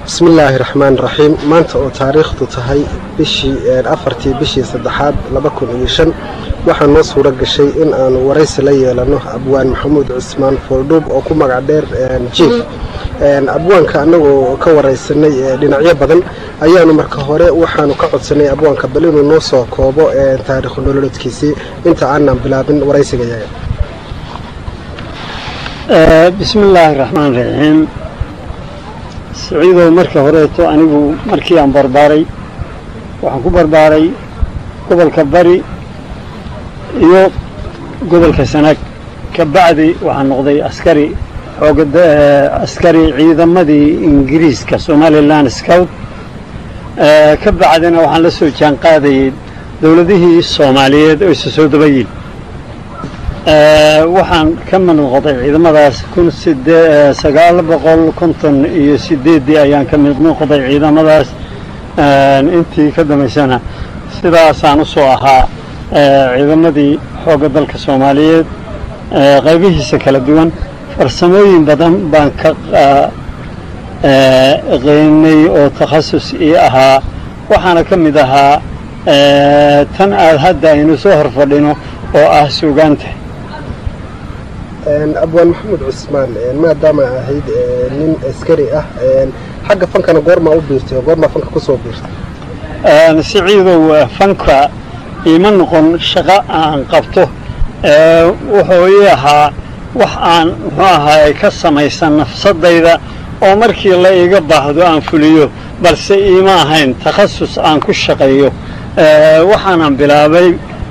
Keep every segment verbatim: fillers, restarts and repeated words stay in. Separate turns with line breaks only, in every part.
بسم الله الرحمن الرحيم maanta oo taariikhdu tahay bishii afartii bishii saddexaad laba kun iyo shan waxaan noo suura gashay in aan waraysi la yeelano abwaan maxamuud cismaan foldhub oo ku magac dheer jiif abwaanka anagoo ka waraysanay dhinacyo badan ayaanu marka hore waxaanu ka codsanay abwaanka bal inuu noo soo koobo taariikh nololeedkiisii inta aanan bilaabin waraysiga yaga
بسم الله الرحمن الرحيم سعيدو marka horeeto anigu markii aan barbaaray waxaan ku barbaaray gobolka bari iyo gobolka Sanaag ka bacdi waxaan noqday askari xoogada askari ciidamadii Ingiriiska Somaliland Scout ka bacdina waxaan la soo jaan qaaday dawladihii Soomaaliyeed oo soo dabayay waxaan ka noqday ciidamadaas kun sagaal boqol konton iyo sideed ayaan ka mid noqday ciidamadaas intii ka dambeysana sidaas aan u soo ahaa ciidamadii xooga dalka Soomaaliyeed qaybihiisa kala duwan farsamooyin badan baan ka qeynay oo takhasus ii ahaa waxaana ka mid ahaa tan aad hadda aynu soo horfadhino oo ah suugaanta
abwaan maxamuud cismaan maadaama ahayd nin askari ah xagga fankana goorma u biirtay goorma fanka ku soo biirtay
siciidow fanka ima noqon shaqo aan qabto wuxuu ii ahaa wax aan muxuu ahaay ka samaysan nafsadayda oo markii la iga baahdo aan fuliyo balse ima ahayn takhasus aan ku shaqeeyo waxaanan bilaabay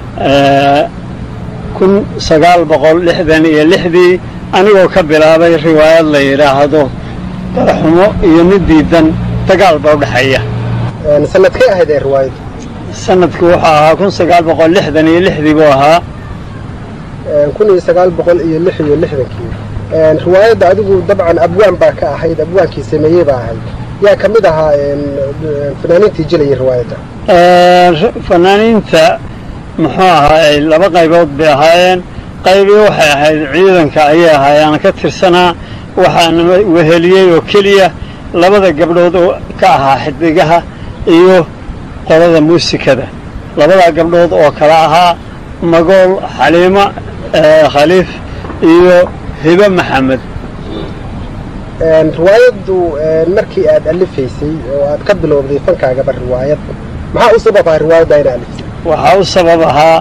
kun sagaal boqol lixdan iyo lixdii anigoo ka bilaabay riwaayad la yiraahdo darxumo iyo mid diidan dagaal baa u dhaxaya
sanadkee ahayd riwaayad
sanadku waxa ahaa kun sagaal boqol lixdan iyo lixdii buu ahaa
kun sagaal boqol iyo lix iyo lixdankii riwaayadda adigu dabcan abwaan baa ka ahayd abwaankii sameeyay baa ahayd yaa ka mid ahaa fanaaniintii jilayay riwaayadda
fanaaniinta muxuu ahaa laba qaybood bay ahaayeen qaybi waxay ahayd ciidanka ayay ahaayeen ka tirsanaa waxaan weheliyay oo kaliya labada gabdhood oo ka ahaa xidigaha iyo qolada muusikada labada gabdhood oo kala ahaa magool xaliima khaliif iyo hiba maxamed
riwaayaddu markii aad alifaysay oo aad ka bilowday fankaaga bar riwaayad maxaa u sababay riwaayadda inaad alifaysay
waxa uu sabab ahaa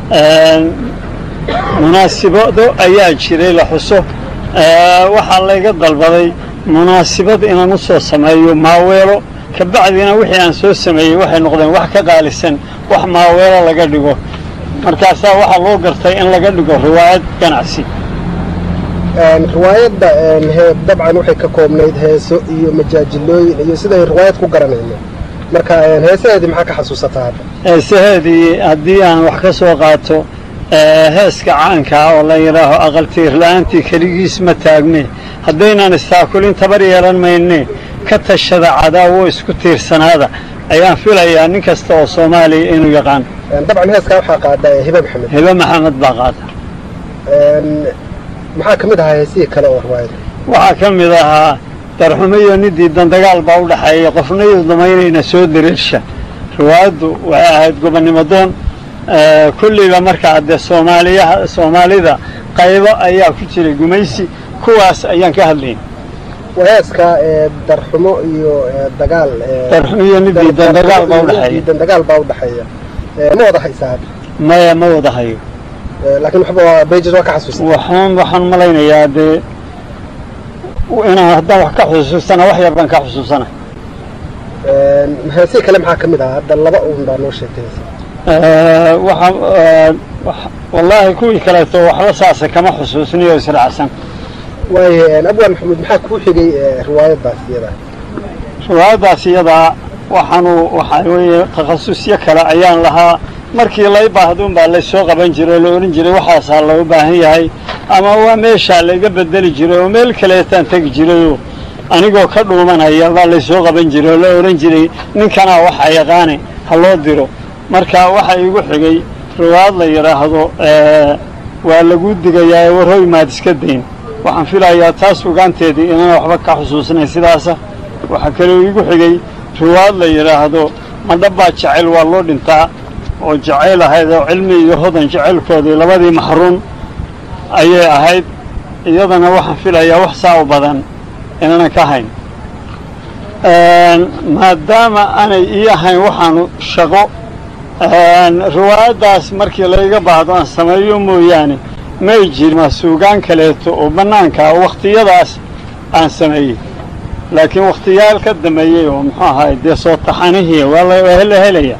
munaasabado ayaa jiray la xuso waxa la iga dalbaday munaasabad inaan u soo sameeyo maaweelo ka bacdina wixii aan soo sameeyay waxay noqdeen wax ka qaalisan wax maaweelo laga dhigo markaas waxa loo gartay in laga dhigo riwaayad ganacsi
riwaayadda dabcan waxay ka koobnayd heeso iyo majaajilooyin iyo sida ay riwaayad ku garanayno marka heesaheedii maxaa ka xasuusataa hadda
heesaheedii haddii aan wax ka soo qaato heeska caanka oo la yidhaaho aqal tiir la'aantii keligiis ma taagne haddaynaan istaakulin tabar yeelan mayne ka tashada cadaawo isku tiirsanaada ayaan filayaa nin kasta oo Soomaaliya inuu yaqaan
dabcan heeska waxaa qaada hiba maxamed
hiba maxamed baa qaada
maxaa ka mid ahaa heesihii kale oo riwaayadda
waxaa ka mid ahaa darxumo iyo nidiidan dagaal baa u dhaxeeya qofna iyo damaynayna soo direersha riwaayaddu waxay ahayd gobonnimo doon kulliba markaa hadde Soomaaliyaha Soomaalida qaybo ayaa ku jiray gumaysi kuwaas ayaan ka hadlayn
heeska darxumo iyo dagaal
darxumo iyo nidiidan dagaal baa u dhaxeeya
dagaal baa u dhaxeeya ma wada haysaa
maya ma wada hayo
laakiin waxba beejis waa ka xasuusan
waxaan waxaan malaynayaa dee inaan haddaan wax ka xusuusana wax yar baan ka xusuusana
heesii kale maxaa ka mid ah hadda laba uun baa noo sheegtay
waxa wallaahi kuwii kaleeto waxba saasa kama xusuusniyo israacsan
waaye abwaan maxamuud maxaa kuu xigay riwaayaddaas iyada
riwaayaddaas iyada waxaanu waxaa weeye takhasusyo kale ayaan lahaa markii la baahdoon baa la soo qaban jiray oo la oran jiray waxaasaa loo baahan yahay ama waa meesha la iga bedeli jiray oo meel kale taan tagi jiray anigoo ka dhuumanaya baa la soo qaban jiray oo la oran jiray ninkana waxa yaqaan ha loo diro marka waxa igu xigay riwaayad la yiraahdo waa lagu digayaa warhoy maad iska deyn waxaan filayaa taas ugaanteedii inaan waxba ka xusuusnay sidaas waxaa kaloo igu xigay riwaayad la yidhaahdo madhabbaa jacayl waa loo dhintaa oo jacayl ahayd oo cilmi iyo hodan jacaylkoodii labadii maxruun ayay ahayd iyadana waxaan filayaa wax saa u badan inaanan ka hayn maadaama aanay ii ahayn waxaanu shaqo riwaayaddaas markii layga baahdo aan sameeyo mooyaane may jirma suugaan kaleeto oo bannaanka wakhtiyadaas aan sameeyey laakiin wakhtiyaal ka dambeeyey oo muxuu ahaay dee soo taxanihii waa la helaya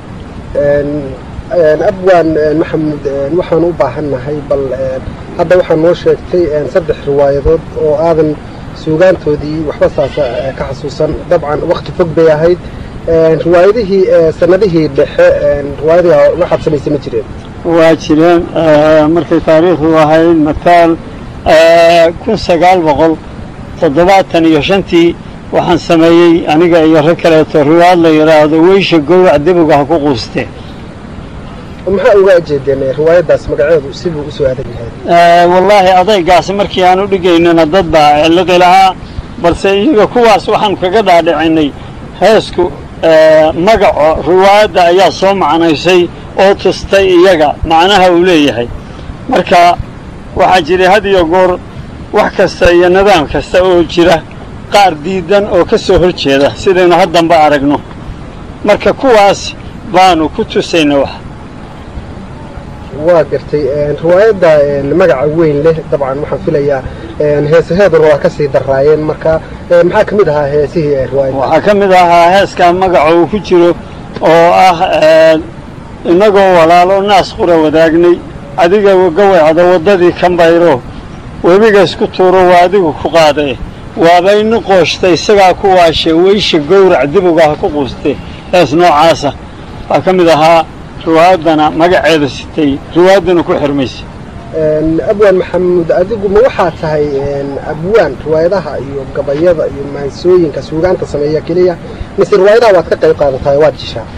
abwaan maxamuud waxaan u baahannahay bal hadda waxaa noo sheegtay saddex riwaayadood oo aadan suugaantoodii waxba saasa ka xasuusan dabcan wakti fog bay ahayd riwaayadihii sanadihii dhexe riwaayadii waxaad samaysay ma jireen
waa jireen markay taariikhdu ahayd mataal kun sagaal boqol toddobaatan iyo shantii waxaan sameeyey aniga iyo rag kaleeto riwaayad la yidhaahdo weysha gowrac debuga ha ku quuste
maxaa uga jeedeen riwaayaddaas magaceedu sibuu u soo adag yahay
wallaahi adaygaas markii aan u dhigaynana dad baa cilliqi lahaa balse iyaga kuwaas waxaanu kaga dhaadhicinay heesku magaco riwaayadda ayaa soo macnaysay oo tustay iyaga macnaha uu leeyahay marka waxaa jiray had iyo goor wax kasta iyo nidaam kasta oo jira qaar diidan oo ka soo hor jeeda sidaynu haddanba aragno marka kuwaas baanu ku tusayna wax
waa gartay riwaayadda magaca weyn leh dabcan waxaan filayaa heesaheeduna waa ka sii daraayeen marka maxaa ka mid ahaa heesihii riwaayadda
waxaa ka mid ahaa heeskaa magaca uu ku jiro oo ah innagoo walaalo naas qura wadaagnay adiga gawacda waddadii kambayro webiga isku tuuro waa adigu ku qaaday waabaynu qooshtay isagaa ku waashay weysha gowrac dibuga ha ku quuste hees noocaasa waa ka mid ahaa riwaayaddana magaceeda sitay riwaayaddana ku xirmaysay
abwaan maxamuud adigu ma waxaa tahay abwaan riwaayadaha iyo gabayada iyo maansooyinka suugaanta sameeya keliya mise riwaayadaha waad ka qayb qaadatahay waad jishaa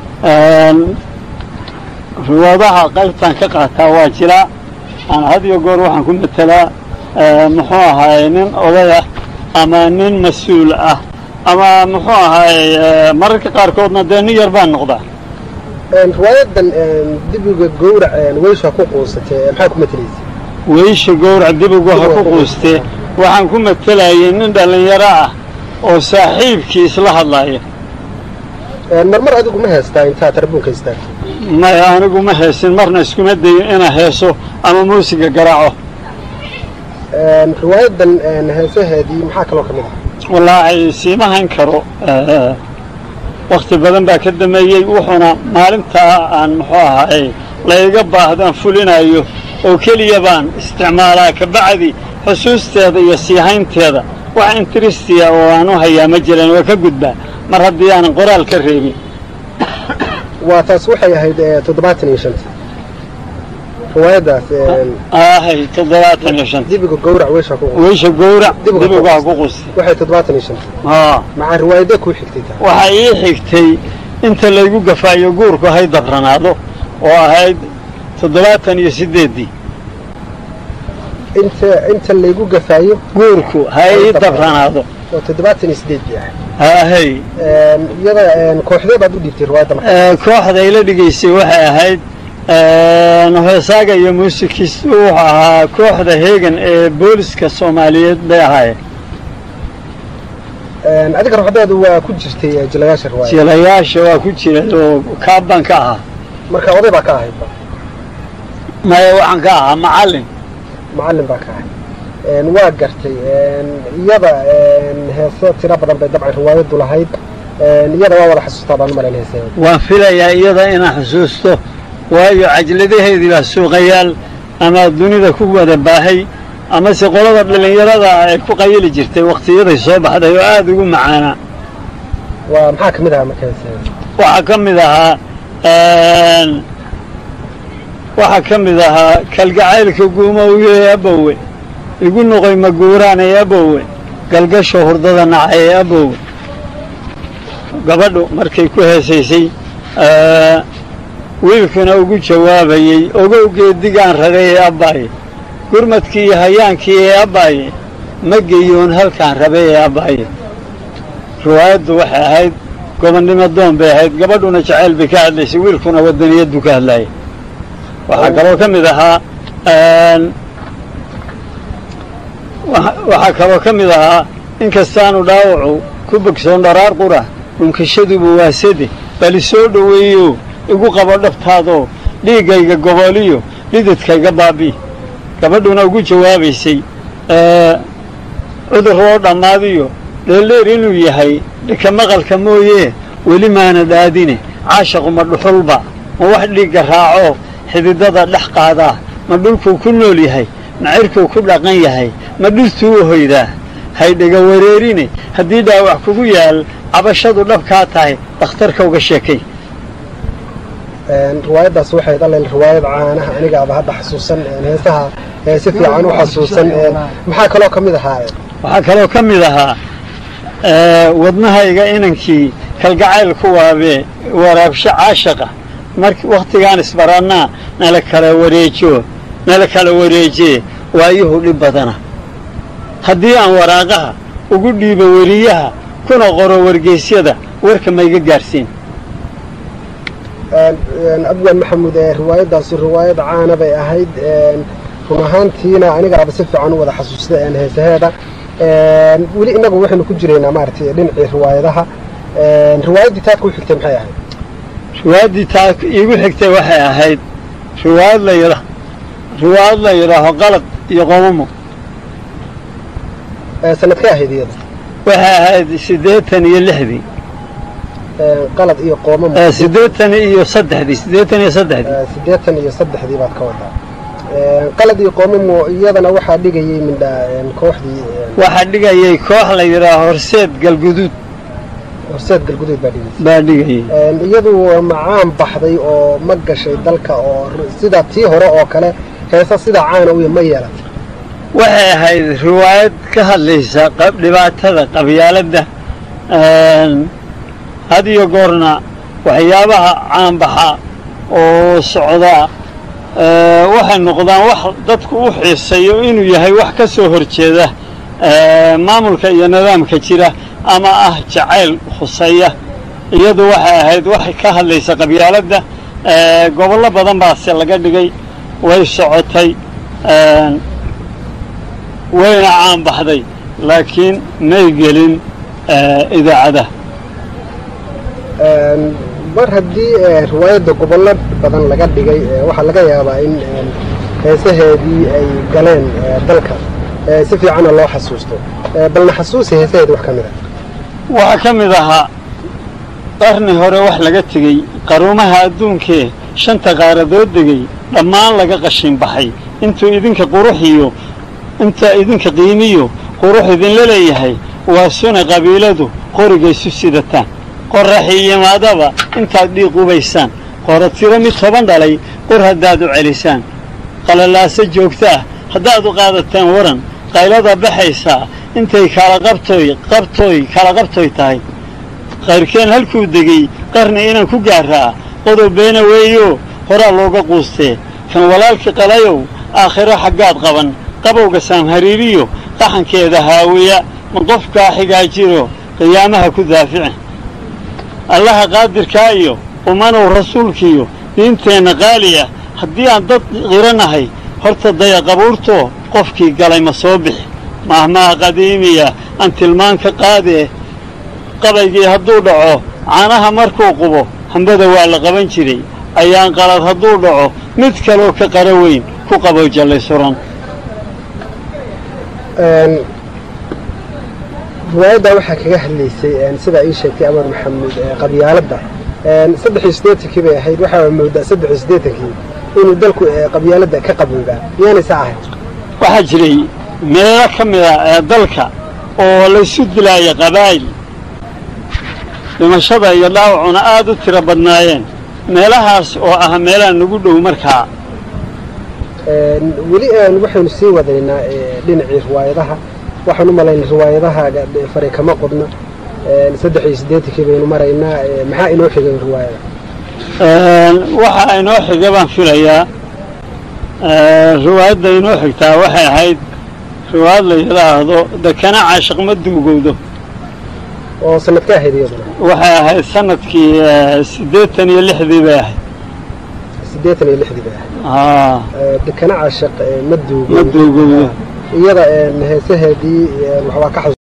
riwaayadaha qaybtaan ka qaataa waa jiraa aan had iyo goor waxaan ku matelaa muxuu ahaay nin oday ah ama nin mas-uul ah ama muxuu ahaay mararka qaarkoodna dee nin yar baan noqdaa
riwaayadan dibiga gowrac weysha ku quusatay maxaa ku matelaysa
weysha gowrac dibiga ha ku quustay waxaan ku matelayay nin dhalinyaro ah oo saaxiibkiis la hadlaya
marmar adigu ma heestaa intaa tarbuunka istaagto
maya anigu ma heesin marna iskuma dayo inaan heeso ama muusiga garaaco
riwaayadan heesaheedii maxaa kaloo ka mid ah
wallaahi siima hayn karo wakti badan baa ka dameeyey wuxuuna maalintaa aan muxuu ahaay layga baahdaan fulinayo oo keliya baan isticmaalaa kabacdi xusuusteeda iyo siihaynteeda wax intiristiya oo aan u hayaa ma jiraan waa ka gudbaa mar haddii aanan qoraal ka reebin
waa taas waxay ahayd toddobaatan iyo shantii riwaayaddaas
ahay toddobaatan iyo shantii
dibiga gowrac weysha ku
weysha gowrac dibiga ku quustay
waxay toddobaatan iyo shantii
haa
maca riwaayadda ku xigtay taa
waxaa ii xigtay inta laygu gafaayo guurku hay dabranaado oo ahayd toddobaatan iyo siddeeddii
inta inta laygu gafaayo
guurku hay dabranaado
oo toddobaatan iyo siddeeddii ah
ahay
iyada kooxdee baad u dhiibtay riwaayadda marka
kooxda ay la dhigaysay waxay ahayd heesaaga iyo muusikiisu wuxuu ahaa kooxda heegan ee booliska soomaaliyeed bay ahaayeen
adiga ruuxdeedu waa ku jirtay jilayaasha riwaayadda
jilayaasha waa ku jiray oo kaabban ka ahaa
marka oday baa ka ahayd
maya waxaan ka ahaa macallin
macallin baa ka ahay waa gartay iyada heeso tiro badan bay dabcan riwaayaddu lahayd iyada waa wada xasuustaa baan u malayn heesaheeda
waan filayaa iyada inaan xusuusto waayo cajladaheedii baa suuqayaal ama dunida ku wada baahay amase qolada dhallinyarada ay ku qayili jirtay wakhtiyaday soo baxday oo aada ugu macaanaa
waa maxaa ka mid ahaa marka heesaheeda
waxaa ka mid ahaa waxaa ka mid ahaa kalgacaylka guumowye ee abowe igu noqoy maguuraan ee abowe galgasho hurdada nacay ee abowe gabadhu markay ku heesaysay wiilkuna ugu jawaabayey ogow geedigaan ragay ee abbaaye gurmadkii iyo hayaankii ee abbaaye ma geyoon halkaan rabay ee abbaaye riwaayaddu waxay ahayd gobonnimo doon bay ahayd gabadhuna jacayl bay ka hadlaysay wiilkuna wadaniyad buu ka hadlayay waxaa kaloo ka mid ahaa waxaa kaloo ka mid ahaa inkastaanu dhaawacu ku bogsoon dharaar qura dhunkashaduba waasade bal isoo dhoweeyo igu qabo dhabtaadoo dhiiggayga goboliyo dhididkayga baabi gabadhuna ugu jawaabaysay cudur loo dhammaadiyo dheeldheer inuu yahay dhika maqalka mooyee weli maana dhaadine caashaqu ma dhuxulba ma wax dhiigga raaco xididada dhex qaadaa ma dhulkuu ku nool yahay ma cirkuu ku dhaqan yahay ma dhirtuu u hoydaa haydhiga wareerine haddii dhaawac kugu yaal cabashadu dhabkaa tahay dhakhtarka uga sheekay
riwaayaddaas waxay dhaleen riwaayad caanaha anigaaba hadda xasuusan heesaha si fiican u xasuusan maxaa kaloo ka mid ahaa
waxaa kaloo ka mid ahaa wadnahayga inankii kalgacayl ku waabee waraabsho caashaqa markii wakhtigaan isbarannaa nala kala wareejo nala kala wareejee waayuhu dhib badana haddii aan waraaqaha ugu dhiibo weriyaha kuna qoro wargeysyada warka mayga gaarsiin
abwaan maxamuud riwaayaddaasi riwaayad caana bay ahayd run ahaantiina anigaaba si fiican u wada xasuusta heesaheeda weli innagu waxaynu ku jiraynaa maaragtay dhinacii riwaayadaha riwaayaddii taadka u xigtay maxay ahayd
riwaayaddii taadka iigu xigtay waxay ahayd riwaayad la yidha riwaayad la yidhaaho qalad iyo qoomamo
sanadkay ahayd iyada
waxay ahayd siddeetan iyo lixdii
qalad iyo qoomamo
siddeetan iyo saddexdii siddeetan iyo saddexdii
siddeetan iyo saddexdii baad ka wadaa qalad iyo qoomamo iyadana waxaa dhigayay mindha kooxdii
waxaa dhigayay koox la yidhaaho horseed galguduud
horseed galguduud baa dhigayay
baa dhigayay
iyadu macaan baxday oo ma gashay dalka oo sida tii hore oo kale heesa sida caana u ma yeelatay
waxay ahayd riwaayad ka hadlaysa dhibaatada qabyaaladda had iyo goorna waxyaabaha caanbaxa oo socda waxay noqdaan wax dadku u xiisayo inuu yahay wax ka soo horjeeda maamulka iyo nidaamka jira ama ah jacayl khuseeya iyadu waxay ahayd waxay ka hadlaysa qabyaaladda gobollo badan baase laga dhigay way socotay wayna caan baxday laakiin may gelin idaacadaha
mar haddii riwaayadda gobollo badan laga dhigay waxaa laga yaabaa in heesaheedii ay galeen dalka si fiicanna loo xasuusto balna xasuusi heesaheedi wax ka mid ah
waxaa ka mid ahaa qarni hore wax laga tegey qaruumaha adduunkee shanta qaaradood degay dhammaan laga qashin baxay intuu idinka quruxiyo inta idinka qiimiyo qurux idinla leeyahay waa suna qabiiladu qorigaysu sidataan qorraxi yimaadaba intaad dhiiq ubaysaan qora tiro mid toban dhalay qor haddaad u celisaan qalalaaso joogto ah haddaad u qaadataan waran qaylada baxaysaa intay kala qabtooy qabtooy kala qabtooy tahay qayrkeen halkuu degay qarni inaan ku gaarraa qodob beena weeyo horaa looga quustee kan walaalkii qalayow aakhiro xaggaad qaban qabowga saamhariiriyo qaxankeeda haawiya ma qofkaa xigaa jiro qiyaamaha ku daafici allaha qaadirkaa iyo umanow rasuulkiiyo diinteenna qaali ah haddii aan dad qiranahay horta daya qabuurtoo qofkii galay ma soo bixi maahmaha qadiimiya aan tilmaan ka qaadee qabaygii hadduu dhaco caanaha markuu qubo hambada waa la qaban jiray ayaan qalad hadduu dhaco mid kaloo ka qara weyn ku qabow jallay suran
riwaayaddaa waxaa kaga hadlaysay sidaa ii sheegtay abaan maxamuud qabyaaladda saddex iyo siddeetankii bay ahayd waxaa moodaa saddex iyo siddeetankii inuu dalku qabyaaladda ka qaboobaa miyaanaysa ahayd
waxaa jiray meelo ka mid a ee dalka oo laysu dilaaya qabaa'il dhimashada iyo dhaawacuna aad u tiro badnaayeen meelahaas oo ah meelaha nagu dhow markaa
weli waxaynu sii wadaynaa dhinacii riwaayadaha waxaan u malaynay riwaayadahaaga faray kama qodna saddex iyo siddeetankii baynu maraynaa maxaa inoo xigay riwaayada
waxa inoo xiga baan filayaa riwaayadda inoo xigtaa waxay ahayd riwaayad la yidhaahdo dekana caashiq ma duugowdo
oo sanadka ahayd iyaduna
waxay ahayd sanadkii siddeetan iyo lixdii bay ahayd
siddeetan iyo lixdii bay ahayd
haa
dekana caashaq maduugo
maduugo
iyada heesaheedii waxbaa ka